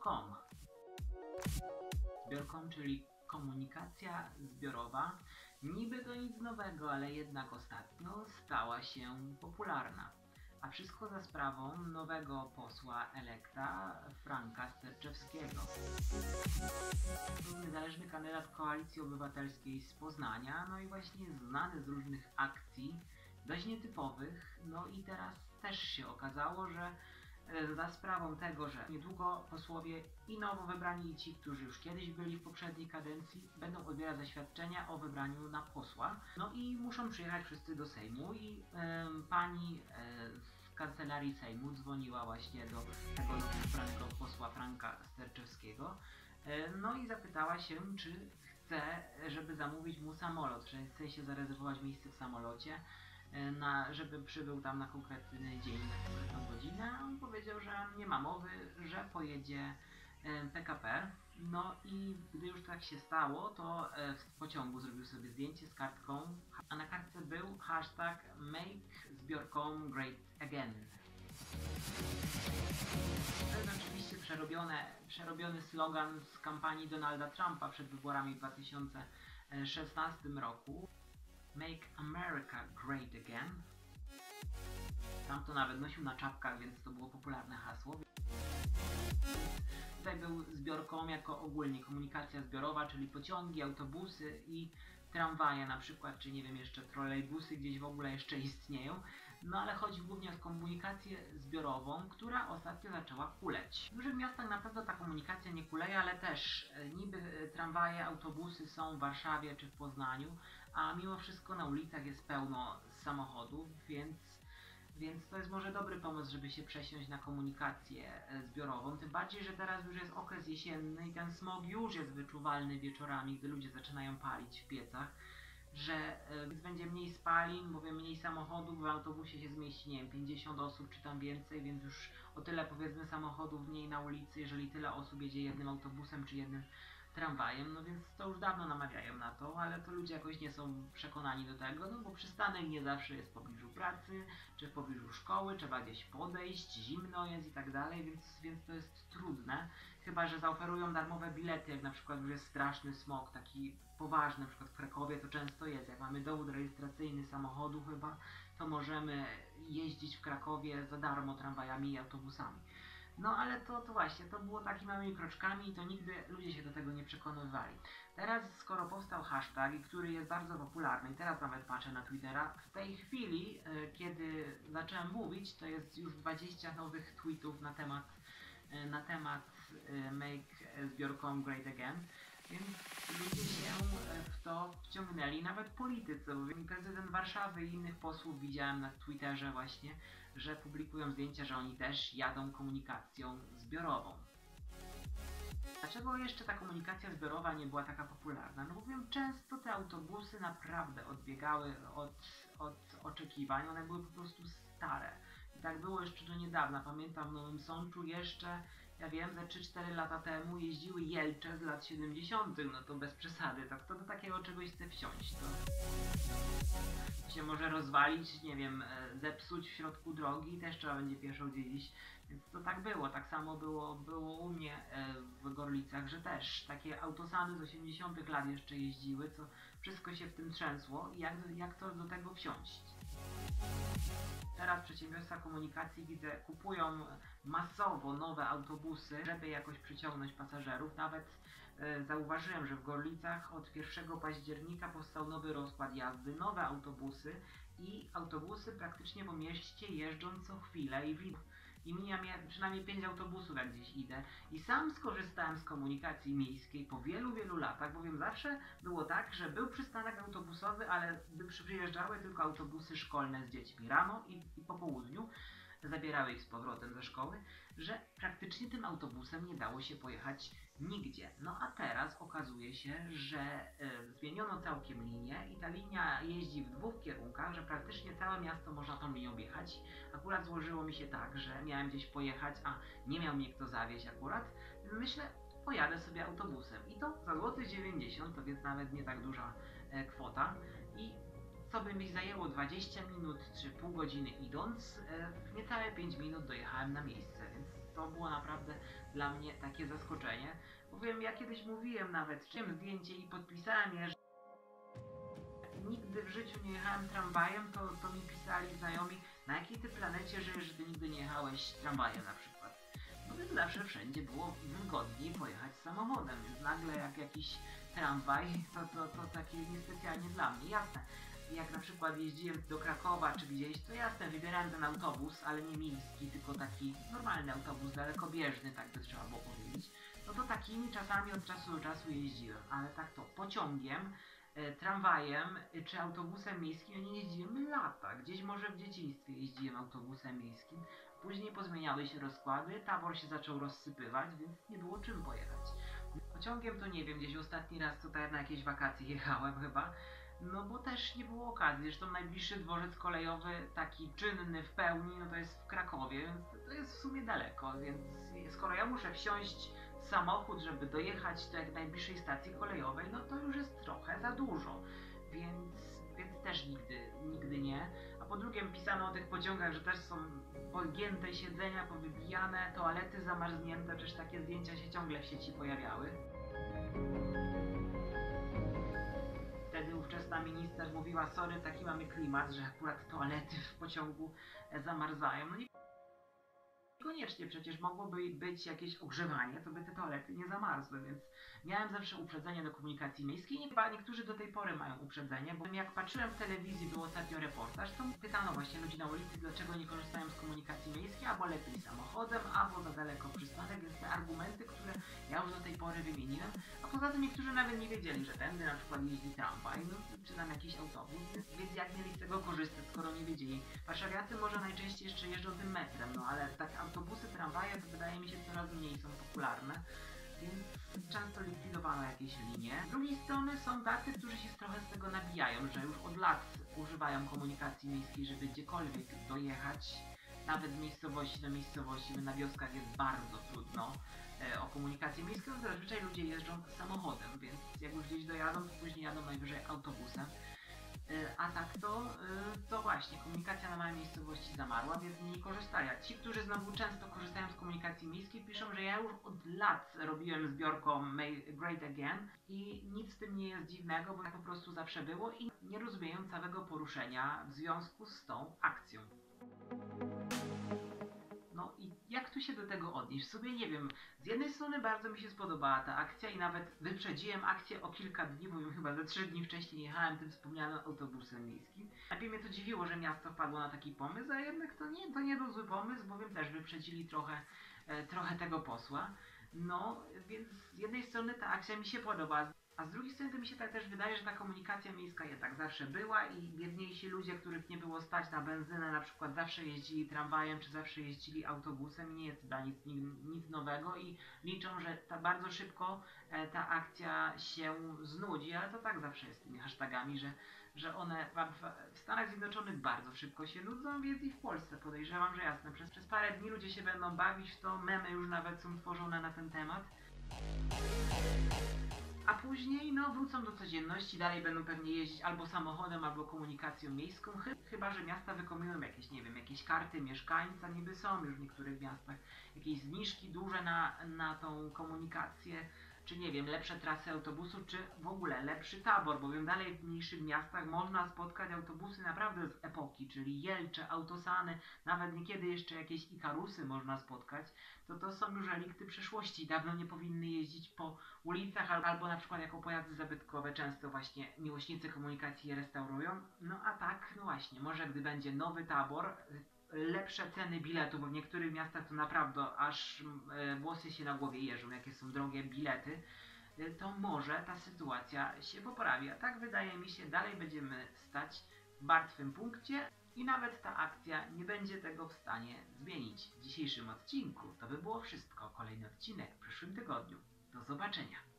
zbior.com. Zbior.com, czyli komunikacja zbiorowa. Niby to nic nowego, ale jednak ostatnio stała się popularna. A wszystko za sprawą nowego posła elekta Franka Sterczewskiego. To niezależny kandydat Koalicji Obywatelskiej z Poznania, no i właśnie znany z różnych akcji, dość nietypowych. No i teraz też się okazało, że za sprawą tego, że niedługo posłowie i nowo wybrani i ci, którzy już kiedyś byli w poprzedniej kadencji, będą odbierać zaświadczenia o wybraniu na posła. No i muszą przyjechać wszyscy do Sejmu i pani z kancelarii Sejmu dzwoniła właśnie do tego nowo wybranego posła Franka Sterczewskiego. No i zapytała się, czy chce, żeby zamówić mu samolot, że chce się zarezerwować miejsce w samolocie, żeby przybył tam na konkretny dzień, na konkretną godzinę. On powiedział, że nie ma mowy, że pojedzie PKP. No i gdy już tak się stało, to w pociągu zrobił sobie zdjęcie z kartką, a na kartce był hashtag Make Zbior.com Great Again. To jest oczywiście przerobiony slogan z kampanii Donalda Trumpa przed wyborami w 2016 roku. Make America Great Again. Tam to nawet nosił na czapkach, więc to było popularne hasło. Tutaj był zbior.com jako ogólnie komunikacja zbiorowa, czyli pociągi, autobusy i tramwaje na przykład, czy nie wiem, jeszcze trolejbusy gdzieś w ogóle jeszcze istnieją. No ale chodzi głównie o komunikację zbiorową, która ostatnio zaczęła kuleć. W dużych miastach na pewno ta komunikacja nie kuleje, ale też niby tramwaje, autobusy są w Warszawie czy w Poznaniu, a mimo wszystko na ulicach jest pełno samochodów, więc to jest może dobry pomysł, żeby się przesiąść na komunikację zbiorową. Tym bardziej, że teraz już jest okres jesienny i ten smog już jest wyczuwalny wieczorami, gdy ludzie zaczynają palić w piecach, że będzie mniej spalin, bowiem mniej samochodów, w autobusie się zmieści, nie wiem, 50 osób czy tam więcej, więc już o tyle powiedzmy samochodów mniej na ulicy, jeżeli tyle osób jedzie jednym autobusem czy jednym tramwajem, no więc to już dawno namawiają na to, ale to ludzie jakoś nie są przekonani do tego, no bo przystanek nie zawsze jest w pobliżu pracy, czy w pobliżu szkoły, trzeba gdzieś podejść, zimno jest i tak dalej, więc to jest trudne, chyba że zaoferują darmowe bilety, jak na przykład już jest straszny smog, taki poważny, na przykład w Krakowie to często jest, jak mamy dowód rejestracyjny samochodu chyba, to możemy jeździć w Krakowie za darmo tramwajami i autobusami. No ale to właśnie, to było takimi małymi kroczkami i to nigdy ludzie się do tego nie przekonywali. Teraz, skoro powstał hashtag, który jest bardzo popularny i teraz nawet patrzę na Twittera, w tej chwili, kiedy zacząłem mówić, to jest już 20 nowych tweetów na temat Make Zbior.com Great Again, więc ludzie się w to wciągnęli, nawet politycy. Prezydent Warszawy i innych posłów widziałem na Twitterze właśnie, że publikują zdjęcia, że oni też jadą komunikacją zbiorową. Dlaczego jeszcze ta komunikacja zbiorowa nie była taka popularna? No bowiem często te autobusy naprawdę odbiegały od oczekiwań, one były po prostu stare. I tak było jeszcze do niedawna. Pamiętam w Nowym Sączu jeszcze, ja wiem, ze 3-4 lata temu jeździły Jelcze z lat 70. No to bez przesady, tak to do takiego czegoś chce wsiąść. To się może rozwalić, nie wiem, zepsuć w środku drogi i też trzeba będzie pieszo gdzieś iść. Więc to tak było. Tak samo było u mnie w Gorlicach, że też takie autosamy z 80 lat jeszcze jeździły, co wszystko się w tym trzęsło i jak to do tego wsiąść. Teraz przedsiębiorstwa komunikacji, widzę, kupują masowo nowe autobusy, żeby jakoś przyciągnąć pasażerów. Nawet zauważyłem, że w Gorlicach od 1 października powstał nowy rozkład jazdy, nowe autobusy i autobusy praktycznie po mieście jeżdżą co chwilę i mija mnie przynajmniej 5 autobusów, jak gdzieś idę. I sam skorzystałem z komunikacji miejskiej po wielu latach, bowiem zawsze było tak, że był przystanek autobusowy, ale przyjeżdżały tylko autobusy szkolne z dziećmi rano i po południu. Zabierały ich z powrotem ze szkoły, że praktycznie tym autobusem nie dało się pojechać nigdzie. No a teraz okazuje się, że zmieniono całkiem linię i ta linia jeździ w 2 kierunkach, że praktycznie całe miasto można tą linią jechać. Akurat złożyło mi się tak, że miałem gdzieś pojechać, a nie miał mnie kto zawieźć akurat. Myślę, pojadę sobie autobusem i to za złoty 90, to więc nawet nie tak duża kwota. I co by mi zajęło 20 minut czy pół godziny idąc, w niecałe 5 minut dojechałem na miejsce, więc to było naprawdę dla mnie takie zaskoczenie. Bowiem ja kiedyś mówiłem nawet, czyłem zdjęcie i podpisałem je, że nigdy w życiu nie jechałem tramwajem, to mi pisali znajomi, na jakiej ty planecie żyjesz, że ty nigdy nie jechałeś tramwajem na przykład. No więc zawsze wszędzie było wygodniej pojechać samochodem, więc nagle jak jakiś tramwaj, to takie niespecjalnie dla mnie. Jasne, jak na przykład jeździłem do Krakowa czy gdzieś, to jasne, wybierałem ten autobus, ale nie miejski, tylko taki normalny autobus, dalekobieżny, tak by trzeba było powiedzieć. No to takimi czasami od czasu do czasu jeździłem, ale tak to pociągiem, tramwajem czy autobusem miejskim ja nie jeździłem lata. Gdzieś może w dzieciństwie jeździłem autobusem miejskim. Później pozmieniały się rozkłady, tabor się zaczął rozsypywać, więc nie było czym pojechać. Pociągiem to nie wiem, gdzieś ostatni raz to tak na jakieś wakacje jechałem chyba. No bo też nie było okazji. Zresztą najbliższy dworzec kolejowy, taki czynny w pełni, no to jest w Krakowie, więc to jest w sumie daleko. Więc skoro ja muszę wsiąść w samochód, żeby dojechać do jak najbliższej stacji kolejowej, no to już jest trochę za dużo. Więc też nigdy nie. A po drugie pisano o tych pociągach, że też są pogięte siedzenia, powybijane, toalety zamarznięte, przecież takie zdjęcia się ciągle w sieci pojawiały. Wtedy ówczesna minister mówiła, sorry, taki mamy klimat, że akurat toalety w pociągu zamarzają. No niekoniecznie przecież mogłoby być jakieś ogrzewanie, to by te toalety nie zamarzły, więc miałem zawsze uprzedzenie do komunikacji miejskiej. Chyba niektórzy do tej pory mają uprzedzenie, bo jak patrzyłem w telewizji, był ostatnio reportaż, to pytano właśnie ludzi na ulicy, dlaczego nie korzystają z komunikacji miejskiej, albo lepiej samochodem, albo za daleko przystanek, więc te argumenty, które ja już do tej pory wymieniłem, a poza tym niektórzy nawet nie wiedzieli, że tędy na przykład jeździ tramwaj, no, czy tam jakiś autobus, więc jak mieli z tego korzystać, skoro nie wiedzieli. Warszawiacy może najczęściej jeszcze jeżdżą tym metrem, no ale tak autobusy, tramwaje to wydaje mi się coraz mniej są popularne, więc często likwidowano jakieś linie. Z drugiej strony są tacy, którzy się trochę z tego nabijają, że już od lat używają komunikacji miejskiej, żeby gdziekolwiek dojechać, nawet z miejscowości do miejscowości, bo na wioskach jest bardzo trudno o komunikację miejską, zazwyczaj ludzie jeżdżą samochodem, więc jak już gdzieś dojadą, to później jadą najwyżej autobusem. A tak to właśnie, komunikacja na małej miejscowości zamarła, więc nie korzystali. A ci, którzy znowu często korzystają z komunikacji miejskiej, piszą, że ja już od lat robiłem zbiorką Make Great Again i nic w tym nie jest dziwnego, bo tak po prostu zawsze było i nie rozumieją całego poruszenia w związku z tą akcją. No i jak tu się do tego odnieść? W sumie nie wiem. Z jednej strony bardzo mi się spodobała ta akcja i nawet wyprzedziłem akcję o kilka dni, bo chyba ze 3 dni wcześniej jechałem tym wspomnianym autobusem miejskim. Najpierw mnie to dziwiło, że miasto wpadło na taki pomysł, a jednak to nie był zły pomysł, bowiem też wyprzedzili trochę tego posła. No, więc z jednej strony ta akcja mi się podoba, a z drugiej strony to mi się tak też wydaje, że ta komunikacja miejska jednak zawsze była i biedniejsi ludzie, których nie było stać na benzynę, na przykład zawsze jeździli tramwajem czy zawsze jeździli autobusem i nie jest dla nic nowego i liczą, że bardzo szybko ta akcja się znudzi, ale to tak zawsze jest z tymi hashtagami, że one w Stanach Zjednoczonych bardzo szybko się nudzą, więc i w Polsce podejrzewam, że jasne, przez parę dni ludzie się będą bawić w to, memy już nawet są tworzone na ten temat. A później wrócą do codzienności, dalej będą pewnie jeździć albo samochodem, albo komunikacją miejską, chyba że miasta wykonują jakieś, nie wiem, jakieś karty mieszkańca, niby są już w niektórych miastach, jakieś zniżki duże na tą komunikację, czy nie wiem, lepsze trasy autobusu, czy w ogóle lepszy tabor, bowiem dalej w mniejszych miastach można spotkać autobusy naprawdę z epoki, czyli Jelcze, Autosany, nawet niekiedy jeszcze jakieś Ikarusy można spotkać, to są już relikty przeszłości, dawno nie powinny jeździć po ulicach albo na przykład jako pojazdy zabytkowe często właśnie miłośnicy komunikacji je restaurują. No a tak, no właśnie, może gdy będzie nowy tabor, lepsze ceny biletu, bo w niektórych miastach to naprawdę aż włosy się na głowie jeżą, jakie są drogie bilety, to może ta sytuacja się poprawi. A tak wydaje mi się, dalej będziemy stać w martwym punkcie i nawet ta akcja nie będzie tego w stanie zmienić. W dzisiejszym odcinku to by było wszystko. Kolejny odcinek w przyszłym tygodniu. Do zobaczenia.